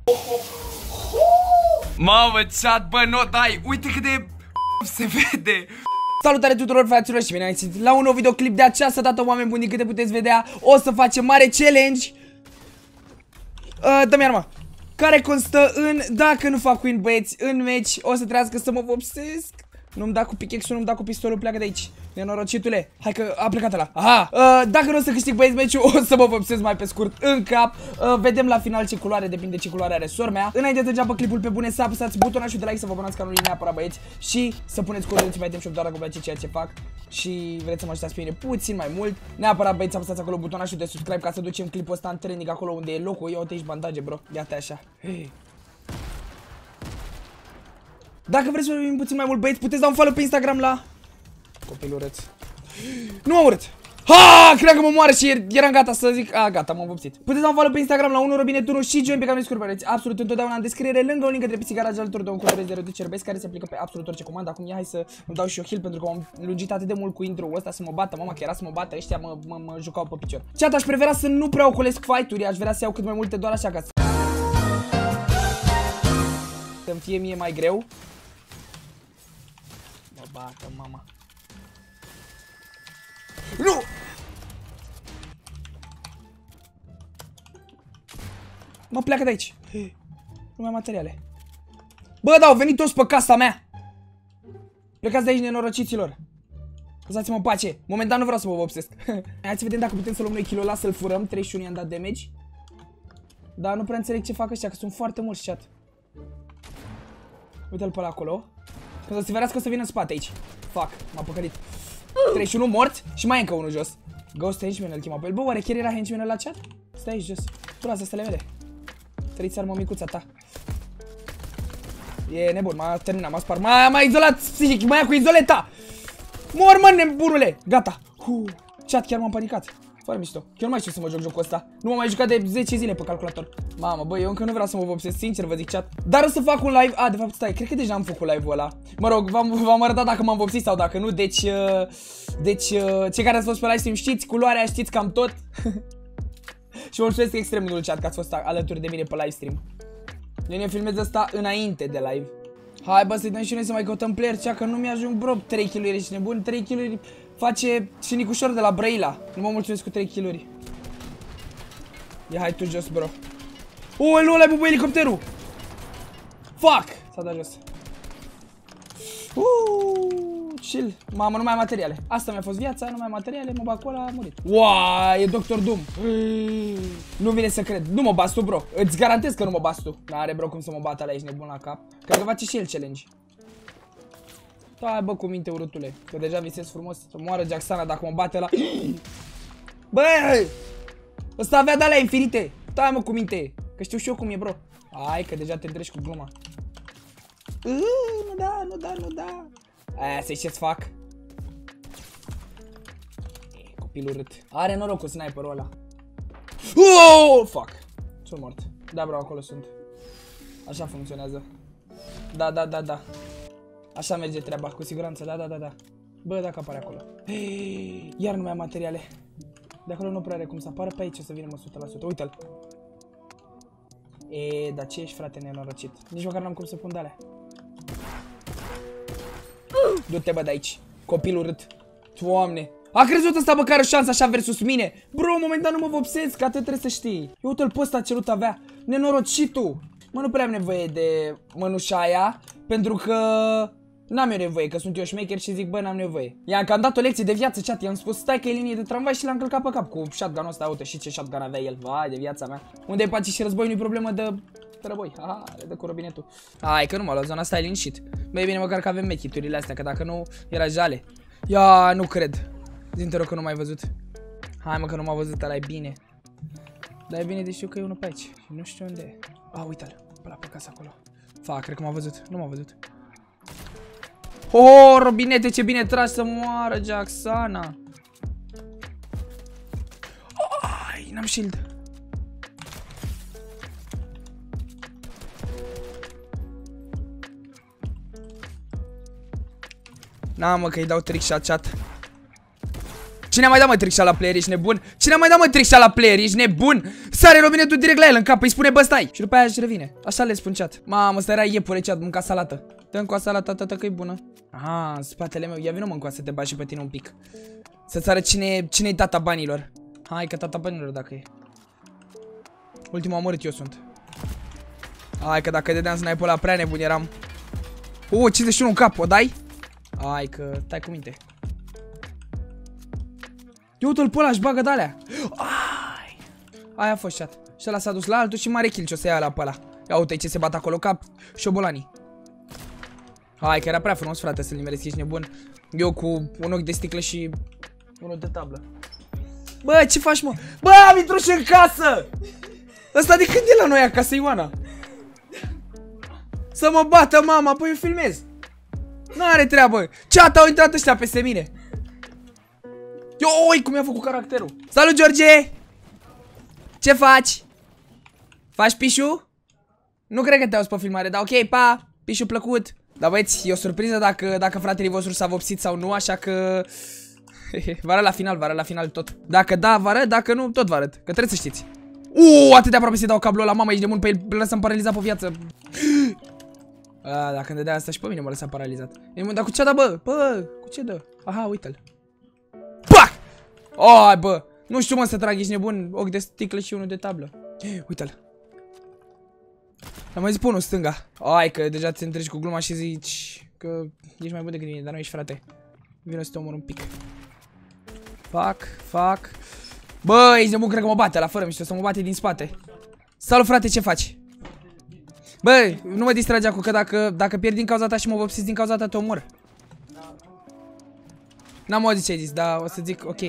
Mamă, chat, bă, nu dai. Uite cât de se vede. Salutare tuturor, fraților, și bine ați venit la un nou videoclip. De această dată, oameni buni, din câte puteți vedea, o să facem mare challenge. Dă-mi arma. Care constă în, dacă nu fac win, băieți, în meci, o să trească să mă vopsesc. Nu-mi da cu pickaxe-ul, nu-mi da cu pistolul, pleacă de aici. Nenorocitule. Hai că a plecat ăla. Aha. Dacă nu o să câștig, băieți, meciul, o să mă vopsesc mai pe scurt în cap. Vedem la final ce culoare, depinde ce culoare are sora mea. Înainte de înceapă clipul, pe bune, să apăsați butonul de like, să vă abonați canalului neapărat, băieți. Și să puneți codul Ultimate Team Shop doar dacă vă place ceea ce fac. Și vreți să mă ajutați pe mine puțin mai mult. Neapărat, băieți, apăsați acolo butonul de subscribe ca să ducem clipul ăsta în trending acolo unde e locul. Ia uite aici bandaje, bro. Iată așa. Hey. Dacă vreți să vorbim puțin mai mult, băieți, puteți da un follow pe Instagram la copilul urât. Nu m-am urât. Ha, cred că mă moară și eram gata să zic. Gata, m-am vopsit. Puteți da un follow pe Instagram la 1robinet1 și join pe canalul Scorpion. Absolut întotdeauna în descriere, lângă un link către PC Garage alături de un cod de reducere băieți care se aplică pe absolut orice comandă. Acum ia hai să îmi dau și eu heal pentru că m-am lungit atât de mult cu intro-ul ăsta să mă bată, mama, că era să mă bată, ăștia mă jucau pe picior. Chat, aș prefera să nu prea ocolesc fight-uri, aș vrea să iau cât mai multe doar așa ca să-mi fie mie mai greu. Mă bată, mama. Nu! Mă, pleacă de aici. Nu mai am materiale. Bă, da, au venit toți pe casa mea. Plecați de aici, nenorociților. Lăsați-mă în pace. Momentan nu vreau să mă vopsesc. Hai să vedem dacă putem să luăm noi kilul ăla, să-l furăm. 31 i-am dat damage. Dar nu prea înțeleg ce fac ăștia, că sunt foarte mulți, chat. Uite-l pe ăla acolo. Că să se vedească o să vină în spate aici. Fuck, m-a păcălit. 31 morți și mai e încă unul jos. Ghost Henchman îl chema pe el. Bă, oare chiar era Henchman la chat? Stai aici jos. Braza, asta le vede. Trăiți armă micuța ta. E nebun, m-a terminat, m-a spart. M-a izolat psihic, m-a ia cu izoleta. Mor, mă, nebunule. Gata. Chat, chiar m-am panicat. Fără mișto. Chiar nu mai știu să mă joc jocul ăsta. Nu m-am mai jucat de 10 zile pe calculator. Mamă, bă, eu încă nu vreau să mă vopsesc, sincer vă zic, chat. Dar o să fac un live. De fapt, stai, cred că deja am făcut live-ul ăla. Mă rog, v-am arătat dacă m-am vopsit sau dacă nu. Deci, cei care ați fost pe live stream știți culoarea, știți cam tot. Și vă mulțumesc extrem mult, chat, că ați fost alături de mine pe live stream. Eu ne filmez asta înainte de live. Hai, bă, să-i dăm și noi să mai căutăm player, cea că nu mi-ajung, bro. 3 kg-uri, ești nebun. 3 kg-uri face și Nicușor de la Brăila. Nu mă mulțumesc cu 3 kg-uri. Ia, hai tu jos, bro. Nu ăla-i bubă elicopterul. Fuck! S-a dat jos. Chill. Mamă, nu mai am materiale. Asta mi-a fost viața, nu mai am materiale, mă bag cu ăla, a murit. Wow, e Dr. Doom. Nu vine să cred. Nu mă bați tu, bro. Îți garantez că nu mă bați tu. N-are, bro, cum să mă bată ăla, ești nebun la cap. Cred că face și el challenge. Hai, bă, cu minte, urâtule. Că deja visez frumos să moară Jacksana dacă mă bate ăla. Bă! Ăsta avea de alea infinite. Stai, mă, cu minte. Că știu și eu cum e, bro. Hai, că deja te treci cu gluma. Nu da. Aia, să-i ce-ți fac? Copilul urât. Are noroc cu sniperul ăla. Fuck. Sunt mort. Da, bro, acolo sunt. Așa funcționează. Da. Așa merge treaba, cu siguranță, da. Bă, dacă apare acolo. Iar nu mai am materiale. De acolo nu prea are cum să apară, pe aici o să vină 100%. Uite-l. Dar ce ești, frate, nenorocit? Nici măcar n-am cum să pun de-alea. Du-te, bă, de aici. Copil urât. Doamne. A crezut ăsta, bă, că are o șansă așa versus mine. Bro, momentan nu mă vopsesc, că atât trebuie să știi. Eu uite-l pe ăsta, cerut avea. Nenorocitul. Mă, nu prea am nevoie de mănușa aia, pentru că n-am eu nevoie, că sunt eu șmecher și zic, bă, n-am nevoie. I-am cam dat o lecție de viață, chat, i-am spus, stai că e linie de tramvai și l-am călcat pe cap cu shotgun-ul ăsta, uite, și ce shotgun avea el, vai, de viața mea. Unde-i pace și război, nu-i problemă de război, le dă cu robinetul. Hai, că nu m-a luat zona asta, e liniștit. Băi, bine, măcar că avem mechiturile astea, că dacă nu, era jale. Ia, nu cred. Zi-mi te rog că nu m-ai văzut. Hai, mă, că nu m-a văzut, ăla e bine. Dar e bine de știu că e unul pe aici și nu știu unde e. Uite-l, pe casa acolo. Fac, cred că m-a văzut, nu m-a văzut. Robinete, ce bine tragi să moară Jacksana. Ai, n-am shield. Na, mă, că îi dau trick shot, chat. Cine a mai dat mă trickshot la player, ești nebun? Cine a mai dat mă trickshot la player, ești nebun? Sare robinetul direct la el în cap, îi spune bă stai. Și după aia își revine. Așa le spun chat. Mamă, ăsta era iepure chat, mânca salată. Dă-mi cu salata, tata, că e bună. Aha, în spatele meu. Ia vină mă încoa să te bagi și pe tine un pic. Să-ți arăt cine-i tata banilor. Hai că tata banilor dacă e. Ultimul omorât eu sunt. Hai că dacă dădeam sniper ăla prea nebun eram. 51 în cap, o dai? Hai că stai cu minte. Eu uite-l pe ăla, își bagă de-alea. Aia a fost chat. Și ăla s-a dus la altul și mare kill ce o să ia la pe ăla. Ia uite ce se bat acolo, cap șobolanii. Hai că era prea frumos frate să-l nimeresc, ești nebun. Eu cu un ochi de sticlă și unul de tablă. Bă, ce faci mă? Bă, am intrat și în casă! Ăsta de când e la noi acasă, Ioana? Să mă bată mama, păi eu filmez. N-are treabă. Chat, au intrat ăștia peste mine. Oi, cum mi-a făcut caracterul. Salut, George! Ce faci? Faci pișu? Nu cred că te auzi pe filmare, dar ok, pa! Pișu plăcut. Dar băieți, e o surpriză dacă fratele vostru s-a vopsit sau nu, așa că... Vă arăt la final tot. Dacă da, vă arăt, dacă nu, tot vă arăt. Că trebuie să știți. Atât de aproape să-i dau cablul ăla, mama, ești de mult pe el, lăsăm paralizat pe viață. Dacă îmi dădea asta și pe mine mă lăsa paralizat. Dar cu ce dă, bă? Bă, cu ce dă? Aha, uite-l. Pac! Ai, bă, nu știu mă să trag, ești nebun. Ochi de sticlă și unul de tablă. Uite-l. Am mai zis pe unul stânga. Ai, că deja te întregi cu gluma și zici că ești mai bun decât mine, dar nu ești, frate. Vino să te omor un pic. Fac. Bă, ești nebun, cred că mă bate la fără mișto, să mă bate din spate. Salut, frate, ce faci? Bă, nu mă distrage acum, că dacă pierd din cauza ta și mă vopsiți din cauza ta, te omor. N-am auzit ce ai zis, dar o să zic ok.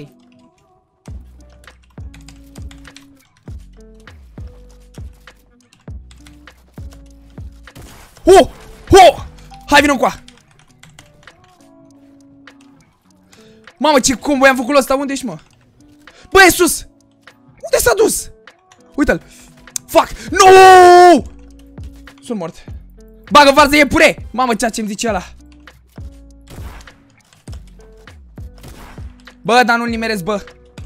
Hai, vină încoa! Mamă, ce combo i-am făcut ăsta, unde ești, mă? Bă, e sus! Unde s-a dus? Uite-l! Fuck! No! Sunt mort. Bagă varză, e pure! Mamă, ceea ce-mi zice ăla. Bă, dar nu-l nimeresc, bă.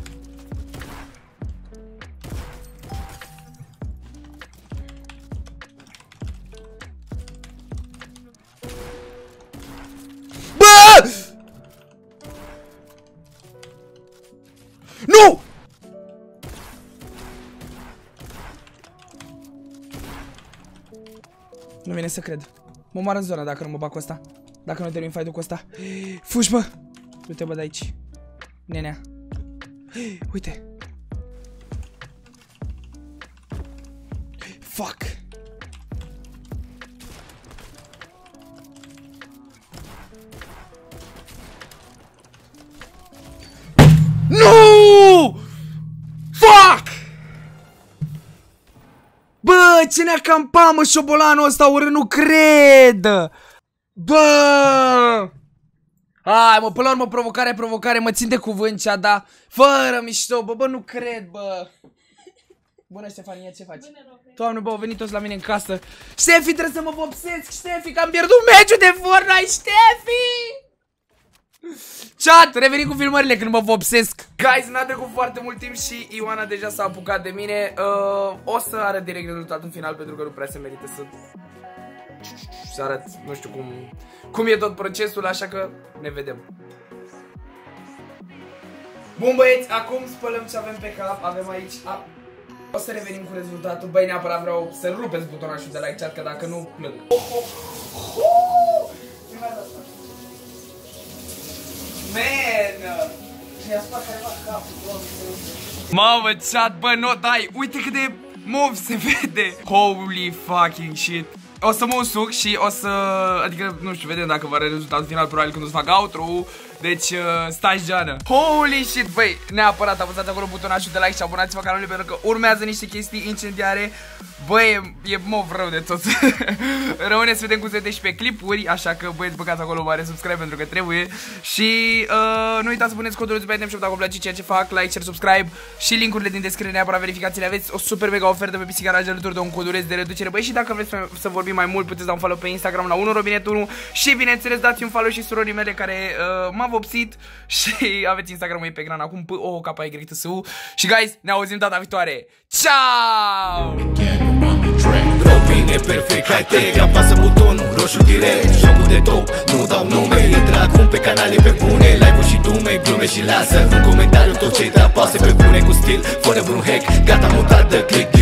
Bă! Nu! Nu vine să cred. Mă moară în zona dacă nu mă bag cu ăsta. Dacă nu termin fight-ul cu ăsta. Fugi, bă! Du-te, bă, de aici. Nenea. Uite. Fuck. Nu! Fuck! Bă, ce ne-a campat, mă, șobolanul ăsta, ori nu cred! Bă! Hai, mă, până la urmă, provocare, mă țin de cuvânt cea, da? Fără mișto, bă, nu cred, bă! Bună, Ștefania, ce faci? Doamne, bă, au venit toți la mine în casă. Ștefi, trebuie să mă vopsesc, Ștefi, că am pierdut meciul de Fortnite, Ștefi! Chat, revenim cu filmările când mă vopsesc. Guys, n-a trecut foarte mult timp și Ioana deja s-a apucat de mine. O să arăt direct rezultatul în final, pentru că nu prea se merită să arăt, nu știu cum e tot procesul, așa că ne vedem. Bun, băieți, acum spălăm ce avem pe cap. Avem aici o să revenim cu rezultatul. Băi, neapărat vreau să rupeți butonașul de like, chat, că dacă nu, plâng. Man! Mi-a spart careva capul. Mamă, chat, bă, nu, dai, uite cât de mov se vede. Holy fucking shit. O să mă usuc și o să, adică, nu știu, vedem dacă va are rezultatul final, probabil când o să fac outro. Deci, stați geană. Holy shit, băi, neapărat apăsați acolo butonașul de like și abonați-vă canalului, pentru că urmează niște chestii incendiare. Băi, e mov rău de tot. Rămâne să vedem cum se vede și pe clipuri. Așa că băieți, băgați acolo mare subscribe pentru că trebuie. Și nu uitați să puneți codul pe Item Shop dacă vă place ceea ce fac. Like, share, subscribe. Și linkurile din descriere neapărat verificați-le. Aveți o super mega ofertă pe PC Garage alături de un coduleț de reducere. Băi, și dacă vreți să vorbim mai mult, puteți da un follow pe Instagram la 1robinet1. Și bineînțeles dați un follow și surorii mele care m-a vopsit. Și aveți Instagram-ul pe ecran acum, POKYTSU. Și guys, ne auzim data viitoare. Ciao! Robine perfect, high-tech, apasă butonul roșu direct. Jocul de top, nu dau nume. Intră acum pe canale pe bune, live-uri și dume, glume și lasă un comentariu tot ce te apasă pe bune, cu stil, fără vreun hack. Gata, mutat de click.